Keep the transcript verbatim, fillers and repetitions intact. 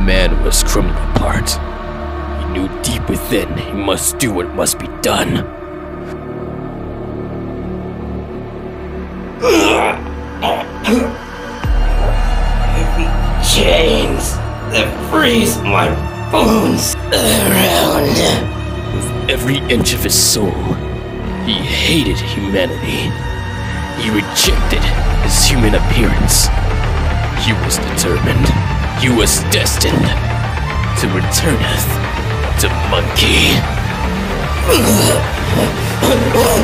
man was crumbling apart. He knew deep within he must do what must be done. Heavy chains that freeze my bones around. With every inch of his soul, he hated humanity. He rejected his human appearance. He was determined. He was destined to returneth to monkey.